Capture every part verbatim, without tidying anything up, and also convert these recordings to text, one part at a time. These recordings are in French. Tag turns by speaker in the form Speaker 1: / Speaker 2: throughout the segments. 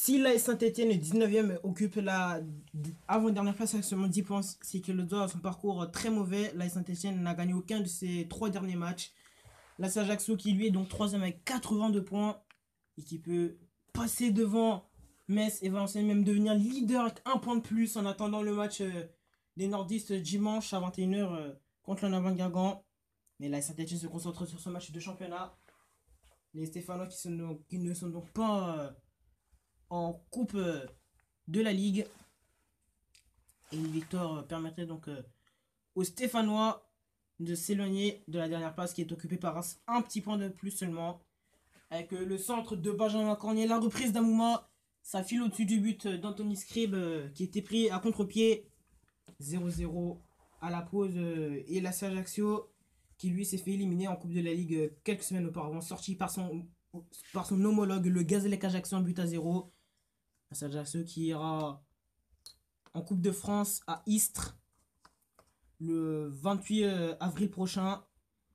Speaker 1: Si la Saint-Etienne est dix-neuvième, occupe la avant-dernière place avec seulement dix points, c'est que le doigt à son parcours très mauvais. La Saint-Etienne n'a gagné aucun de ses trois derniers matchs. La Ajaccio qui lui est donc troisième avec quatre-vingt-deux points et qui peut passer devant Metz et Valenciennes, même devenir leader avec un point de plus en attendant le match euh, des nordistes dimanche à vingt et une heures euh, contre le Navan-Guingamp. Mais la Saint-Etienne se concentre sur son match de championnat. Les Stéphanois qui, sont, qui ne sont donc pas euh, en coupe euh, de la Ligue. Et une victoire euh, permettrait donc euh, aux Stéphanois de s'éloigner de la dernière place qui est occupée par un, un petit point de plus seulement. Avec euh, le centre de Benjamin Cornier, la reprise d'Amouma. Ça file au-dessus du but d'Anthony Scribe euh, qui était pris à contre-pied. zéro zéro à la pause. Euh, et la Ajaccio qui lui s'est fait éliminer en Coupe de la Ligue euh, quelques semaines auparavant. Sorti par son, par son homologue, le Gazélec Ajaccio, en but à zéro. La Ajaccio qui ira en Coupe de France à Istres le vingt-huit avril prochain.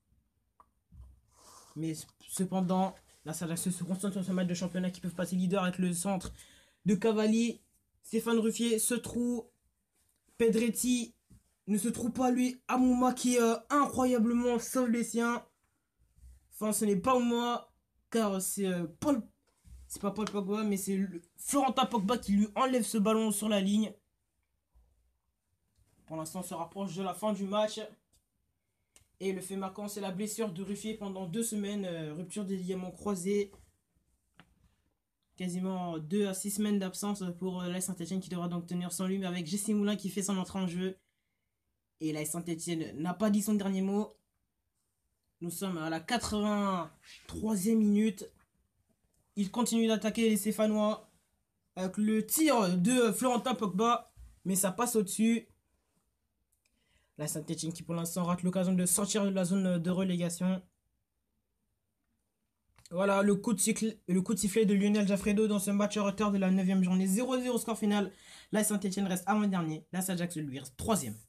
Speaker 1: Mais cependant, la Ajaccio se concentre sur ce match de championnat qui peuvent passer leader avec le centre de Cavalli. Stéphane Ruffier se trouve. Pedretti ne se trouve pas lui. Amouma qui euh, incroyablement sauve les siens. Enfin, ce n'est pas moi, car c'est euh, Paul. C'est pas Paul Pogba, mais c'est Florentin Pogba qui lui enlève ce ballon sur la ligne. Pour l'instant, on se rapproche de la fin du match. Et le fait marquant, c'est la blessure de Ruffier pendant deux semaines. Euh, rupture des ligaments croisés. Quasiment deux à six semaines d'absence pour euh, la Saint-Etienne qui devra donc tenir sans lui. Mais avec Jesse Moulin qui fait son entrée en jeu. Et la Saint-Etienne n'a pas dit son dernier mot. Nous sommes à la quatre-vingt-troisième minute. Il continue d'attaquer les Stéphanois. Avec le tir de Florentin Pogba. Mais ça passe au-dessus. La Saint-Etienne qui pour l'instant rate l'occasion de sortir de la zone de relégation. Voilà le coup de, cycle, le coup de sifflet de Lionel Jaffredo dans ce match en retard de la neuvième journée. zéro zéro score final. La Saint-Etienne reste avant-dernier. La Ajaccio lui reste troisième.